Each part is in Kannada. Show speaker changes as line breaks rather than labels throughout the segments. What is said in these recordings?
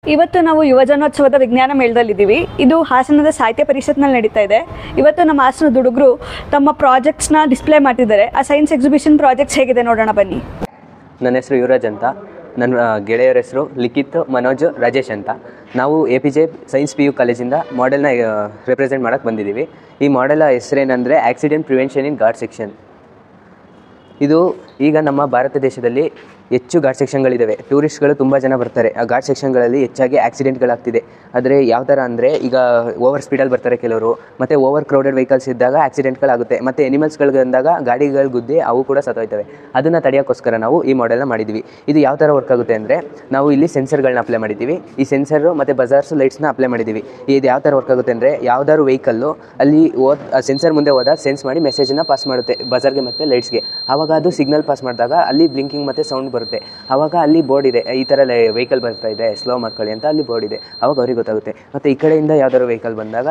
ಇವತ್ತು ನಾವು ಯುವಜನೋತ್ಸವದ ವಿಜ್ಞಾನ ಮೇಳದಲ್ಲಿದ್ದೀವಿ. ಇದು ಹಾಸನದ ಸಾಹಿತ್ಯ ಪರಿಷತ್ನಲ್ಲಿ ನಡೀತಾ ಇದೆ. ಇವತ್ತು ನಮ್ಮ ಹಾಸನದ ಹುಡುಗರು ತಮ್ಮ ಪ್ರಾಜೆಕ್ಟ್ಸ್ನ ಡಿಸ್ಪ್ಲೇ ಮಾಡ್ತಿದ್ದಾರೆ. ಆ ಸೈನ್ಸ್ ಎಕ್ಸಿಬಿಷನ್ ಪ್ರಾಜೆಕ್ಟ್ಸ್ ಹೇಗಿದೆ ನೋಡೋಣ ಬನ್ನಿ.
ನನ್ನ ಹೆಸರು ಯುವರಾಜ್ ಅಂತ. ನನ್ನ ಗೆಳೆಯರ ಹೆಸರು ಲಿಖಿತ್, ಮನೋಜ್, ರಾಜೇಶ್ ಅಂತ. ನಾವು APJ ಸೈನ್ಸ್ PU ಕಾಲೇಜಿಂದ ಮಾಡೆಲ್ನ ರೆಪ್ರೆಸೆಂಟ್ ಮಾಡೋಕ್ಕೆ ಬಂದಿದ್ದೀವಿ. ಈ ಮಾಡೆಲ್ ಹೆಸರೇನೆಂದರೆ accident prevention in ghat section. ಇದು ಈಗ ನಮ್ಮ ಭಾರತ ದೇಶದಲ್ಲಿ ಹೆಚ್ಚು ಘಾಟ್ ಸೆಕ್ಷನ್ಗಳಿದ್ದಾವೆ. ಟೂರಿಸ್ಟ್ಗಳು ತುಂಬ ಜನ ಬರ್ತಾರೆ. ಆ ಘಾಟ್ ಸೆಕ್ಷನ್ಗಳಲ್ಲಿ ಹೆಚ್ಚಾಗಿ ಆಕ್ಸಿಡೆಂಟ್ಗಳಾಗ್ತಿದೆ. ಆದರೆ ಯಾವ ಥರ ಅಂದರೆ, ಈಗ ಓವರ್ ಸ್ಪೀಡಲ್ಲಿ ಬರ್ತಾರೆ ಕೆಲವರು, ಮತ್ತು ಓವರ್ ಕ್ರೌಡೆಡ್ ವೆಹಿಕಲ್ಸ್ ಇದ್ದಾಗ ಆಕ್ಸಿಡೆಂಟ್ಗಳಾಗುತ್ತೆ. ಮತ್ತು ಎನಿಮಲ್ಸ್ಗಳು ಬಂದಾಗ ಗಾಡಿಗಳು ಗುದ್ದಿ ಅವು ಕೂಡ ಸತ್ತೋಯ್ತವೆ. ಅದನ್ನು ತಡೆಯೋಕ್ಕೋಸ್ಕರ ನಾವು ಈ ಮಾಡೆಲ್ನ ಮಾಡಿದ್ದೀವಿ. ಇದು ಯಾವ ಥರ ವರ್ಕ್ ಆಗುತ್ತೆ ಅಂದರೆ, ನಾವು ಇಲ್ಲಿ ಸೆನ್ಸರ್ಗಳನ್ನ ಅಪ್ಲೈ ಮಾಡಿದ್ದೀವಿ. ಈ ಸೆನ್ಸರು ಮತ್ತು ಬಜಾರ್ಸು ಲೈಟ್ಸ್ನ ಅಪ್ಲೈ ಮಾಡಿದ್ದೀವಿ. ಇದು ಯಾವ ಥರ ವರ್ಕ್ ಆಗುತ್ತೆ ಅಂದರೆ, ಯಾವುದಾದ್ರು ವೆಹಿಕಲ್ಲು ಅಲ್ಲಿ ಸೆನ್ಸರ್ ಮುಂದೆ ಹೋದಾಗ ಸೆನ್ಸ್ ಮಾಡಿ ಮೆಸೇಜನ್ನು ಪಾಸ್ ಮಾಡುತ್ತೆ ಬಜಾರ್ಗೆ ಮತ್ತು ಲೈಟ್ಸ್ಗೆ. ಆವಾಗ ಅದು ಸಿಗ್ನಲ್ ಪಾಸ್ ಮಾಡಿದಾಗ ಅಲ್ಲಿ ಬ್ಲಿಂಕಿಂಗ್ ಮತ್ತು ಸೌಂಡ್ ಬರುತ್ತೆ. ಆವಾಗ ಅಲ್ಲಿ ಬೋರ್ಡ್ ಇದೆ, ಈ ಥರ ವೆಹಿಕಲ್ ಬರ್ತಾ ಇದೆ, ಸ್ಲೋ ಮಾಡ್ಕೊಳ್ಳಿ ಅಂತ ಅಲ್ಲಿ ಬೋರ್ಡ್ ಇದೆ. ಆವಾಗ ಅವ್ರಿಗೆ ಗೊತ್ತಾಗುತ್ತೆ. ಮತ್ತು ಈ ಕಡೆಯಿಂದ ಯಾವ್ದಾದ್ರು ವೆಹಿಕಲ್ ಬಂದಾಗ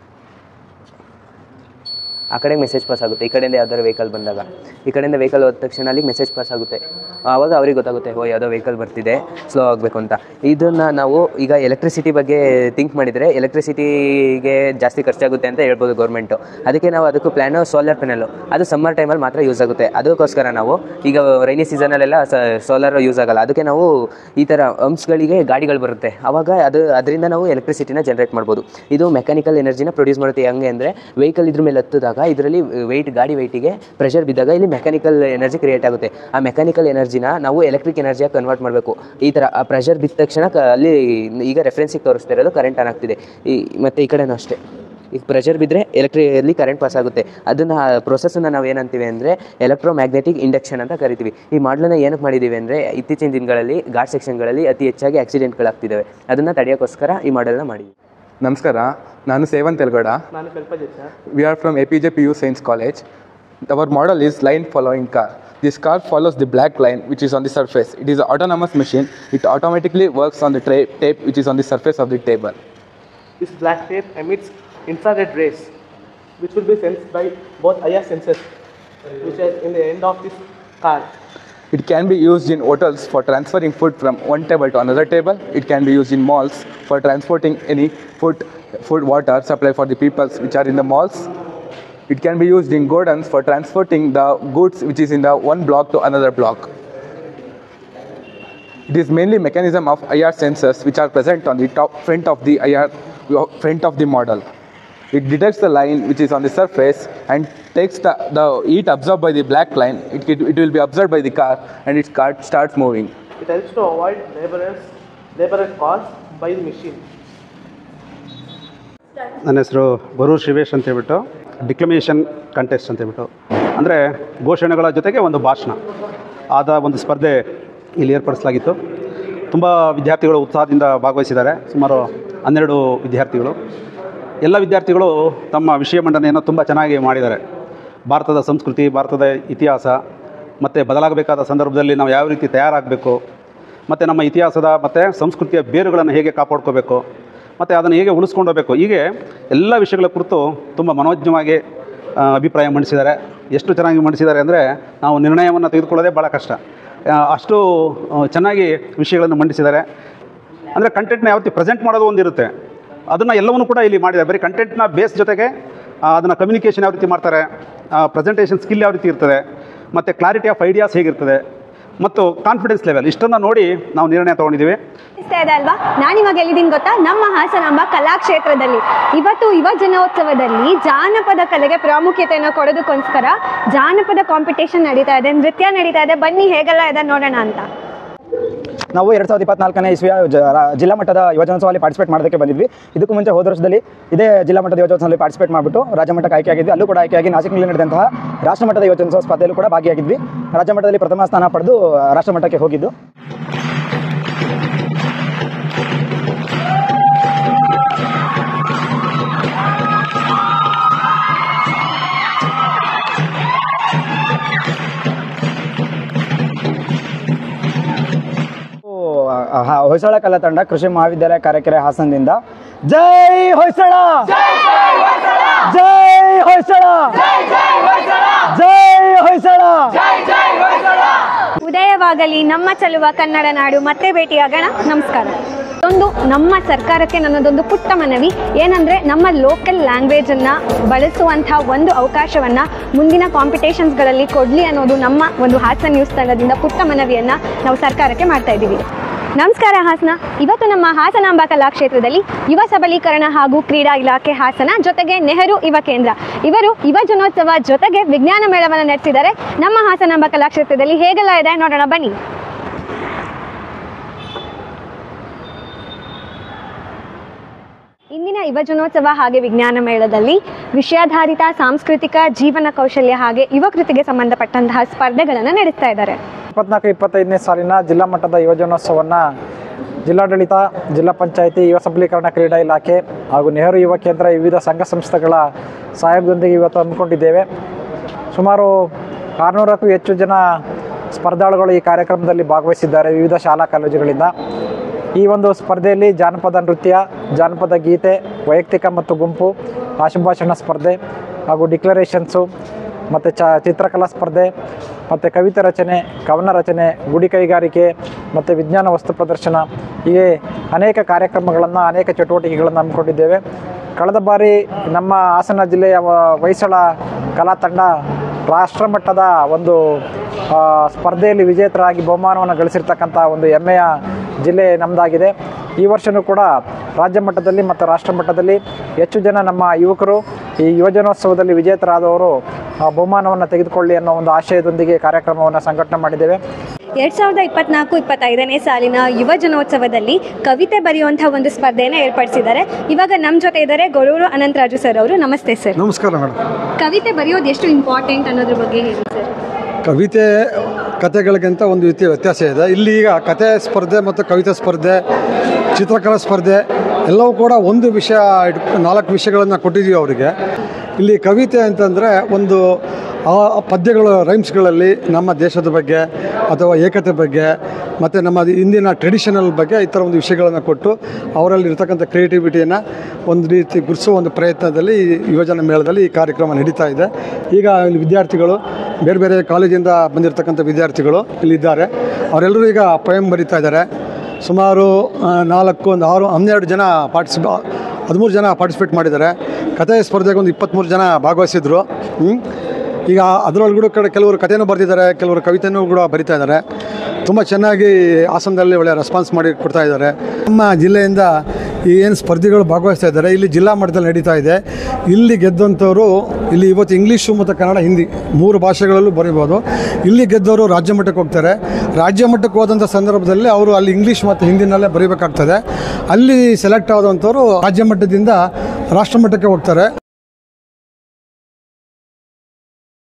ಆ ಕಡೆಗೆ ಮೆಸೇಜ್ ಪಾಸ್ ಆಗುತ್ತೆ. ಈ ಕಡೆಯಿಂದ ಯಾವ್ದಾದ್ರು ವೆಹಿಕಲ್ ಬಂದಾಗ ಈ ಕಡೆಯಿಂದ ವೆಹಿಕಲ್ ಹೋದ ತಕ್ಷಣ ಅಲ್ಲಿಗೆ ಮೆಸೇಜ್ ಪಾಸ್ ಆಗುತ್ತೆ. ಆವಾಗ ಅವ್ರಿಗೆ ಗೊತ್ತಾಗುತ್ತೆ, ಯಾವುದೋ ವೆಹಿಕಲ್ ಬರ್ತಿದೆ, ಸ್ಲೋ ಆಗಬೇಕು ಅಂತ. ಇದನ್ನು ನಾವು ಈಗ ಎಲೆಕ್ಟ್ರಿಸಿಟಿ ಬಗ್ಗೆ ಥಿಂಕ್ ಮಾಡಿದರೆ ಎಲೆಕ್ಟ್ರಿಸಿಟಿಗೆ ಜಾಸ್ತಿ ಖರ್ಚಾಗುತ್ತೆ ಅಂತ ಹೇಳ್ಬೋದು ಗೌರ್ಮೆಂಟು. ಅದಕ್ಕೆ ನಾವು ಅದಕ್ಕೂ ಪ್ಲ್ಯಾನು ಸೋಲಾರ್ ಪ್ಯಾನಲ್ಲು. ಅದು ಸಮ್ಮರ್ ಟೈಮಲ್ಲಿ ಮಾತ್ರ ಯೂಸ್ ಆಗುತ್ತೆ. ಅದಕ್ಕೋಸ್ಕರ ನಾವು ಈಗ ರೈನಿ ಸೀಸನಲ್ಲೆಲ್ಲ ಸೋಲಾರ್ ಯೂಸ್ ಆಗೋಲ್ಲ. ಅದಕ್ಕೆ ನಾವು ಈ ಥರ ಹಂಪ್ಸ್ಗಳಿಗೆ ಗಾಡಿಗಳು ಬರುತ್ತೆ. ಆವಾಗ ಅದರಿಂದ ನಾವು ಎಲೆಕ್ಟ್ರಿಸಿಟಿನ ಜನ್ರೇಟ್ ಮಾಡ್ಬೋದು. ಇದು ಮೆಕ್ಯಾನಿಕಲ್ ಎನರ್ಜಿನ ಪ್ರೊಡ್ಯೂಸ್ ಮಾಡುತ್ತೆ. ಹೆಂಗೆ ಅಂದರೆ, ವೆಹಿಕಲ್ ಇದ್ರ ಮೇಲೆ ಹತ್ತಿದಾಗ ಇದರಲ್ಲಿ ಗಾಡಿ ವೆಯ್ಟಿಗೆ ಪ್ರೆಷರ್ ಬಿದ್ದಾಗ ಇಲ್ಲಿ ಮೆಕ್ಯಾನಿಕಲ್ ಎನರ್ಜಿ ಕ್ರಿಯೇಟ್ ಆಗುತ್ತೆ. ಆ ಮೆಕ್ಯಾನಿಕಲ್ ಎನರ್ಜಿನ ನಾವು ಎಲೆಕ್ಟ್ರಿಕ್ ಎನರ್ಜಿಯಾಗಿ ಕನ್ವರ್ಟ್ ಮಾಡಬೇಕು. ಈ ಥರ ಆ ಪ್ರೆಷರ್ ಬಿದ್ದ ತಕ್ಷಣ ಅಲ್ಲಿ ಈಗ ರೆಫರೆನ್ಸಿಗೆ ತೋರಿಸ್ತಾ ಇರೋದು ಕರೆಂಟ್ ಆನ್ ಆಗ್ತಿದೆ. ಮತ್ತು ಈ ಕಡೆನೂ ಅಷ್ಟೇ, ಈಗ ಪ್ರೆಷರ್ ಬಿದ್ದರೆ ಎಲ್ಲಿ ಕರೆಂಟ್ ಪಾಸ್ ಆಗುತ್ತೆ. ಅದನ್ನು ಪ್ರೊಸೆಸನ್ನು ನಾವು ಏನಂತೀವಿ ಅಂದರೆ ಎಲೆಕ್ಟ್ರೋಮ್ಯಾಗ್ನೆಟಿಕ್ ಇಂಡಕ್ಷನ್ ಅಂತ ಕರಿತೀವಿ. ಈ ಮಾಡಲನ್ನ ಏನಕ್ಕೆ ಮಾಡಿದ್ದೀವಿ ಅಂದರೆ, ಇತ್ತೀಚಿನ ದಿನಗಳಲ್ಲಿ ಘಾಟ್ ಸೆಕ್ಷನ್ಗಳಲ್ಲಿ ಅತಿ ಹೆಚ್ಚಾಗಿ ಆಕ್ಸಿಡೆಂಟ್ಗಳಾಗ್ತಿದ್ದಾವೆ. ಅದನ್ನು ತಡೆಯೋಕ್ಕೋಸ್ಕರ ಈ ಮಾಡೆಲ್ನ ಮಾಡಿದ್ದೀವಿ.
ನಮಸ್ಕಾರ, ನಾನು ಸೇವಂತ್ ಎಲ್ಗೌಡ.
ನಾನು Kalpajit sir.
We are from APJ PU Science College. Our model is line following car. This car follows the black line which is on the surface. It is an autonomous machine. It automatically works on the tape which is on the surface of the table.
This black tape emits infrared rays which will be sensed by both IR sensors which are in the end of this car.
It can be used in hotels for transferring food from one table to another table. It can be used in malls for transporting any food, water supply for the people which are in the malls. It can be used in godowns for transporting the goods which is in the one block to another block. It is mainly mechanism of IR sensors which are present on the front of the IR front of the model. It detects the line which is on the surface and takes the heat absorbed by the black line. It will be absorbed by the car and its car starts moving.
It helps to avoid labor caused by the machine.
ನನ್ನ ಹೆಸರು ಬರೂರ್ ಶಿವೇಶ್ ಅಂತ ಹೇಳ್ಬಿಟ್ಟು, ಡಿಕ್ಲಮೇಷನ್ ಕಂಟೆಸ್ಟ್ ಅಂತ ಹೇಳ್ಬಿಟ್ಟು, ಅಂದರೆ ಘೋಷಣೆಗಳ ಜೊತೆಗೆ ಒಂದು ಭಾಷಣ ಆದ ಒಂದು ಸ್ಪರ್ಧೆ ಇಲ್ಲಿ ಏರ್ಪಡಿಸಲಾಗಿತ್ತು. ತುಂಬ ವಿದ್ಯಾರ್ಥಿಗಳು ಉತ್ಸಾಹದಿಂದ ಭಾಗವಹಿಸಿದ್ದಾರೆ. ಸುಮಾರು 12 ವಿದ್ಯಾರ್ಥಿಗಳು. ಎಲ್ಲ ವಿದ್ಯಾರ್ಥಿಗಳು ತಮ್ಮ ವಿಷಯ ಮಂಡನೆಯನ್ನು ತುಂಬ ಚೆನ್ನಾಗಿ ಮಾಡಿದ್ದಾರೆ. ಭಾರತದ ಸಂಸ್ಕೃತಿ, ಭಾರತದ ಇತಿಹಾಸ ಮತ್ತು ಬದಲಾಗಬೇಕಾದ ಸಂದರ್ಭದಲ್ಲಿ ನಾವು ಯಾವ ರೀತಿ ತಯಾರಾಗಬೇಕು, ಮತ್ತು ನಮ್ಮ ಇತಿಹಾಸದ ಮತ್ತು ಸಂಸ್ಕೃತಿಯ ಬೇರುಗಳನ್ನು ಹೇಗೆ ಕಾಪಾಡ್ಕೋಬೇಕು, ಮತ್ತು ಅದನ್ನು ಹೇಗೆ ಉಳಿಸ್ಕೊಂಡು ಹೋಗಬೇಕು, ಹೀಗೆ ಎಲ್ಲ ವಿಷಯಗಳ ಕುರಿತು ತುಂಬ ಮನೋಜ್ಞವಾಗಿ ಅಭಿಪ್ರಾಯ ಮಂಡಿಸಿದ್ದಾರೆ. ಎಷ್ಟು ಚೆನ್ನಾಗಿ ಮಂಡಿಸಿದ್ದಾರೆ ಅಂದರೆ, ನಾವು ನಿರ್ಣಯವನ್ನು ತೆಗೆದುಕೊಳ್ಳೋದೇ ಭಾಳ ಕಷ್ಟ. ಅಷ್ಟು ಚೆನ್ನಾಗಿ ವಿಷಯಗಳನ್ನು ಮಂಡಿಸಿದ್ದಾರೆ. ಅಂದರೆ ಕಂಟೆಂಟ್ನ ಯಾವ ರೀತಿ ಪ್ರೆಸೆಂಟ್ ಮಾಡೋದು ಒಂದಿರುತ್ತೆ, ಅದನ್ನು ಎಲ್ಲವನ್ನೂ ಕೂಡ ಇಲ್ಲಿ ಮಾಡಿದ್ದಾರೆ. ಬರೀ ಕಂಟೆಂಟ್ನ ಬೇಸ್ ಜೊತೆಗೆ ಅದನ್ನು ಕಮ್ಯುನಿಕೇಷನ್ ಯಾವ ರೀತಿ ಮಾಡ್ತಾರೆ, ಪ್ರೆಸೆಂಟೇಷನ್ ಸ್ಕಿಲ್ ಯಾವ ರೀತಿ ಇರ್ತದೆ, ಮತ್ತು ಕ್ಲಾರಿಟಿ ಆಫ್ ಐಡಿಯಾಸ್ ಹೇಗಿರ್ತದೆ, ಮತ್ತು ಕಾನ್ಫಿಡೆನ್ಸ್ ಲೆವೆಲ್, ಇಷ್ಟನ್ನು ನೋಡಿ ನಾವು ನಿರ್ಣಯ ತೊಗೊಂಡಿದ್ದೀವಿ.
ಇಷ್ಟ ಇದೆ ಅಲ್ವಾ? ನಾನಿವಾಗ ಎಲ್ಲಿದ್ದೀನಿ ಗೊತ್ತಾ? ನಮ್ಮ ಹಾಸನಾಂಬ ಕಲಾಕ್ಷೇತ್ರದಲ್ಲಿ. ಇವತ್ತು ಯುವ ಜನೋತ್ಸವದಲ್ಲಿ ಜಾನಪದ ಕಲೆಗೆ ಪ್ರಾಮುಖ್ಯತೆಯನ್ನು ಕೊಡೋದಕ್ಕೋಸ್ಕರ ಜಾನಪದ ಕಾಂಪಿಟೇಷನ್ ನಡೀತಾ ಇದೆ, ನೃತ್ಯ ನಡೀತಾ ಇದೆ. ಬನ್ನಿ ಹೇಗೆಲ್ಲ ಇದೆ ನೋಡೋಣ ಅಂತ.
ನಾವು 2024ನೇ ಇಸ್ವಿಯ ಜಿಲ್ಲಾ ಮಟ್ಟದ ಯುವಜನೋತ್ಸವದಲ್ಲಿ ಪಾರ್ಟಿಸಿಪೇಟ್ ಮಾಡೋದಕ್ಕೆ ಬಂದಿದ್ವಿ. ಇದಕ್ಕೂ ಮುಂಚೆ ಹೋದ ವರ್ಷದಲ್ಲಿ ಇದೇ ಜಿಲ್ಲಾ ಮಟ್ಟದ ಯುವಜನೋತ್ಸವದಲ್ಲಿ ಪಾರ್ಟಿಸಿಪೇಟ್ ಮಾಡಿಬಿಟ್ಟು ರಾಜ್ಯ ಮಟ್ಟಕ್ಕೆ ಆಯ್ಕೆಯಾಗಿದ್ವಿ. ಅಲ್ಲೂ ಕೂಡ ಆಯ್ಕೆಯಾಗಿ ನಾಸಿಕ್ನಲ್ಲಿ ನಡೆದಂತಹ ರಾಷ್ಟ್ರ ಮಟ್ಟದ ಯುವಜನೋತ್ಸವ ಸ್ಪರ್ಧೆಯಲ್ಲೂ ಕೂಡ ಭಾಗಿಯಾಗಿದ್ವಿ. ರಾಜ್ಯ ಮಟ್ಟದಲ್ಲಿ ಪ್ರಥಮ ಸ್ಥಾನ ಪಡೆದು ರಾಷ್ಟ್ರ ಮಟ್ಟಕ್ಕೆ ಹೋಗಿದ್ದು. ಹೊಯ್ಸಳ ಕಲಾ ತಂಡ ಕೃಷಿ ಮಹಾವಿದ್ಯಾಲಯ ಕಾರಕೆರೆ ಹಾಸನದಿಂದ ಜೈ ಹೊಯ್ಸಳ, ಜೈ ಹೊಯ್ಸಳ, ಜೈ ಹೊಯ್ಸಳ.
ಉದಯವಾಗಲಿ ನಮ್ಮ ಚೆಲುವ ಕನ್ನಡ ನಾಡು. ಮತ್ತೆ ಭೇಟಿಯಾಗೋಣ. ನಮಸ್ಕಾರ. ಒಂದು ನಮ್ಮ ಸರ್ಕಾರಕ್ಕೆ ನನ್ನದೊಂದು ಪುಟ್ಟ ಮನವಿ ಏನಂದರೆ ನಮ್ಮ ಲೋಕಲ್ ಲ್ಯಾಂಗ್ವೇಜನ್ನು ಬಳಸುವಂಥ ಒಂದು ಅವಕಾಶವನ್ನು ಮುಂದಿನ ಕಾಂಪಿಟೇಷನ್ಸ್ಗಳಲ್ಲಿ ಕೊಡಲಿ ಅನ್ನೋದು ನಮ್ಮ ಒಂದು ಹಾಸನ ನ್ಯೂಸ್ ತಂಡದಿಂದ ಪುಟ್ಟ ಮನವಿಯನ್ನು ನಾವು ಸರ್ಕಾರಕ್ಕೆ ಮಾಡ್ತಾ ಇದ್ದೀವಿ. ನಮಸ್ಕಾರ ಹಾಸನ. ಇವತ್ತು ನಮ್ಮ ಹಾಸನಾಂಬ ಕಲಾಕ್ಷೇತ್ರದಲ್ಲಿ ಯುವ ಸಬಲೀಕರಣ ಹಾಗೂ ಕ್ರೀಡಾ ಇಲಾಖೆ ಹಾಸನ ಜೊತೆಗೆ ನೆಹರು ಯುವ ಕೇಂದ್ರ ಇವರು ಯುವ ಜನೋತ್ಸವ ಜೊತೆಗೆ ವಿಜ್ಞಾನ ಮೇಳವನ್ನು ನಡೆಸಿದ್ದಾರೆ. ನಮ್ಮ ಹಾಸನಾಂಬ ಕಲಾಕ್ಷೇತ್ರದಲ್ಲಿ ಹೇಗೆಲ್ಲ ಇದೆ ನೋಡೋಣ ಬನ್ನಿ. ಇಂದಿನ ಯುವ ಜನೋತ್ಸವ ಹಾಗೆ ವಿಜ್ಞಾನ ಮೇಳದಲ್ಲಿ ವಿಷಯಾಧಾರಿತ ಸಾಂಸ್ಕೃತಿಕ ಜೀವನ ಕೌಶಲ್ಯ ಹಾಗೆ ಯುವ ಕೃತಿಗೆ ಸಂಬಂಧಪಟ್ಟಂತಹ ಸ್ಪರ್ಧೆಗಳನ್ನು ನಡೆಸ್ತಾ ಇದ್ದಾರೆ.
24-25ನೇ ಸಾಲಿನ ಜಿಲ್ಲಾ ಮಟ್ಟದ ಯುವಜನೋತ್ಸವವನ್ನು ಜಿಲ್ಲಾಡಳಿತ, ಜಿಲ್ಲಾ ಪಂಚಾಯಿತಿ, ಯುವ ಸಬಲೀಕರಣ ಕ್ರೀಡಾ ಇಲಾಖೆ ಹಾಗೂ ನೆಹರು ಯುವ ಕೇಂದ್ರ ವಿವಿಧ ಸಂಘ ಸಂಸ್ಥೆಗಳ ಸಹಯೋಗದೊಂದಿಗೆ ಇವತ್ತು ಹಮ್ಮಿಕೊಂಡಿದ್ದೇವೆ. ಸುಮಾರು 600ಕ್ಕೂ ಹೆಚ್ಚು ಜನ ಸ್ಪರ್ಧಾಳುಗಳು ಈ ಕಾರ್ಯಕ್ರಮದಲ್ಲಿ ಭಾಗವಹಿಸಿದ್ದಾರೆ ವಿವಿಧ ಶಾಲಾ ಕಾಲೇಜುಗಳಿಂದ. ಈ ಒಂದು ಸ್ಪರ್ಧೆಯಲ್ಲಿ ಜಾನಪದ ನೃತ್ಯ, ಜಾನಪದ ಗೀತೆ, ವೈಯಕ್ತಿಕ ಮತ್ತು ಗುಂಪು, ಆಶುಭಾಷಣ ಸ್ಪರ್ಧೆ ಹಾಗೂ ಡಿಕ್ಲರೇಷನ್ಸು ಮತ್ತು ಚಿತ್ರಕಲಾ ಸ್ಪರ್ಧೆ ಮತ್ತು ಕವಿತೆ ರಚನೆ, ಕವನ ರಚನೆ, ಗುಡಿ ಕೈಗಾರಿಕೆ ಮತ್ತು ವಿಜ್ಞಾನ ವಸ್ತು ಪ್ರದರ್ಶನ ಹೀಗೆ ಅನೇಕ ಕಾರ್ಯಕ್ರಮಗಳನ್ನು, ಅನೇಕ ಚಟುವಟಿಕೆಗಳನ್ನು ಹಮ್ಮಿಕೊಂಡಿದ್ದೇವೆ. ಕಳೆದ ಬಾರಿ ನಮ್ಮ ಹಾಸನ ಜಿಲ್ಲೆಯ ಹೊಯ್ಸಳ ಕಲಾ ತಂಡ ರಾಷ್ಟ್ರಮಟ್ಟದ ಒಂದು ಸ್ಪರ್ಧೆಯಲ್ಲಿ ವಿಜೇತರಾಗಿ ಬಹುಮಾನವನ್ನು ಗಳಿಸಿರ್ತಕ್ಕಂಥ ಒಂದು ಹೆಮ್ಮೆಯ ಜಿಲ್ಲೆ ನಮ್ಮದಾಗಿದೆ. ಈ ವರ್ಷವೂ ಕೂಡ ರಾಜ್ಯ ಮಟ್ಟದಲ್ಲಿ ಮತ್ತು ರಾಷ್ಟ್ರ ಮಟ್ಟದಲ್ಲಿ ಹೆಚ್ಚು ಜನ ನಮ್ಮ ಯುವಕರು ಈ ಯುವಜನೋತ್ಸವದಲ್ಲಿ ವಿಜೇತರಾದವರು ಬಹುಮಾನವನ್ನು ತೆಗೆದುಕೊಳ್ಳಿ ಅನ್ನೋ ಒಂದು ಆಶಯದೊಂದಿಗೆ ಕಾರ್ಯಕ್ರಮವನ್ನು ಸಂಘಟನೆ ಮಾಡಿದ್ದೇವೆ.
2024-25ನೇ ಸಾಲಿನ ಯುವ ಜನೋತ್ಸವದಲ್ಲಿ ಕವಿತೆ ಬರೆಯುವಂಥ ಒಂದು ಸ್ಪರ್ಧೆಯನ್ನು ಏರ್ಪಡಿಸಿದ್ದಾರೆ. ಇವಾಗ ನಮ್ಮ ಜೊತೆ ಇದ್ದಾರೆ ಗೊರೂರು ಅನಂತರಾಜು ಸರ್ ಅವರು. ನಮಸ್ತೆ ಸರ್.
ನಮಸ್ಕಾರ ಮೇಡಮ್.
ಕವಿತೆ ಬರೆಯೋದು ಎಷ್ಟು ಇಂಪಾರ್ಟೆಂಟ್ ಅನ್ನೋದ್ರ ಬಗ್ಗೆ ಹೇಳಿ ಸರ್.
ಕವಿತೆ ಕಥೆಗಳಿಗಿಂತ ಒಂದು ವ್ಯತ್ಯಾಸ ಇದೆ. ಇಲ್ಲಿ ಈಗ ಕಥೆ ಸ್ಪರ್ಧೆ ಮತ್ತು ಕವಿತೆ ಸ್ಪರ್ಧೆ, ಚಿತ್ರಕಲಾ ಸ್ಪರ್ಧೆ ಎಲ್ಲವೂ ಕೂಡ ಒಂದು ವಿಷಯ 4 ವಿಷಯಗಳನ್ನು ಕೊಟ್ಟಿದ್ದೀವಿ ಅವರಿಗೆ. ಇಲ್ಲಿ ಕವಿತೆ ಅಂತಂದರೆ ಒಂದು ಪದ್ಯಗಳು, ರೈಮ್ಸ್ಗಳಲ್ಲಿ ನಮ್ಮ ದೇಶದ ಬಗ್ಗೆ ಅಥವಾ ಏಕತೆ ಬಗ್ಗೆ ಮತ್ತು ನಮ್ಮ ಇಂದಿನ ಟ್ರೆಡಿಷನಲ್ ಬಗ್ಗೆ ಈ ಥರ ಒಂದು ವಿಷಯಗಳನ್ನು ಕೊಟ್ಟು ಅವರಲ್ಲಿ ಇರ್ತಕ್ಕಂಥ ಕ್ರಿಯೇಟಿವಿಟಿಯನ್ನು ಒಂದು ರೀತಿ ಗುರುತಿಸುವ ಒಂದು ಪ್ರಯತ್ನದಲ್ಲಿ ಈ ಯುವಜನ ಮೇಳದಲ್ಲಿ ಈ ಕಾರ್ಯಕ್ರಮ ನಡೀತಾ ಇದೆ. ಈಗ ಇಲ್ಲಿ ವಿದ್ಯಾರ್ಥಿಗಳು, ಬೇರೆ ಬೇರೆ ಕಾಲೇಜಿಂದ ಬಂದಿರತಕ್ಕಂಥ ವಿದ್ಯಾರ್ಥಿಗಳು ಇಲ್ಲಿದ್ದಾರೆ. ಅವರೆಲ್ಲರೂ ಈಗ ಪೋಯಮ್ ಬರೀತಾ ಇದ್ದಾರೆ. ಸುಮಾರು 12 ಜನ 13 ಜನ ಪಾರ್ಟಿಸಿಪೇಟ್ ಮಾಡಿದ್ದಾರೆ. ಕಥೆ ಸ್ಪರ್ಧೆಗೆ ಒಂದು 23 ಜನ ಭಾಗವಹಿಸಿದ್ರು. ಈಗ ಅದರೊಳಗೂ ಕೂಡ ಕೆಲವರು ಕಥೆನೂ ಬರೆದಿದ್ದಾರೆ, ಕೆಲವರು ಕವಿತೆನೂ ಕೂಡ ಬರಿತಾ ಇದ್ದಾರೆ. ತುಂಬ ಚೆನ್ನಾಗಿ ಹಾಸನದಲ್ಲಿ ಒಳ್ಳೆಯ ರೆಸ್ಪಾನ್ಸ್ ಮಾಡಿ ಕೊಡ್ತಾ ಇದ್ದಾರೆ. ನಮ್ಮ ಜಿಲ್ಲೆಯಿಂದ ಏನು ಸ್ಪರ್ಧಿಗಳು ಭಾಗವಹಿಸ್ತಾ ಇದ್ದಾರೆ, ಇಲ್ಲಿ ಜಿಲ್ಲಾ ಮಟ್ಟದಲ್ಲಿ ನಡೀತಾ ಇದೆ. ಇಲ್ಲಿ ಗೆದ್ದಂಥವರು ಇಲ್ಲಿ ಇವತ್ತು ಇಂಗ್ಲೀಷು ಮತ್ತು ಕನ್ನಡ, ಹಿಂದಿ 3 ಭಾಷೆಗಳಲ್ಲೂ ಬರೀಬೋದು. ಇಲ್ಲಿ ಗೆದ್ದವರು ರಾಜ್ಯ ಮಟ್ಟಕ್ಕೆ ಹೋಗ್ತಾರೆ. ರಾಜ್ಯ ಮಟ್ಟಕ್ಕೆ ಹೋದಂಥ ಸಂದರ್ಭದಲ್ಲಿ ಅವರು ಅಲ್ಲಿ ಇಂಗ್ಲೀಷ್ ಮತ್ತು ಹಿಂದಿನಲ್ಲೇ ಬರೀಬೇಕಾಗ್ತದೆ. ಅಲ್ಲಿ ಸೆಲೆಕ್ಟ್ ಆದಂಥವರು ರಾಜ್ಯ ಮಟ್ಟದಿಂದ ರಾಷ್ಟ್ರ ಮಟ್ಟಕ್ಕೆ ಹೋಗ್ತಾರೆ.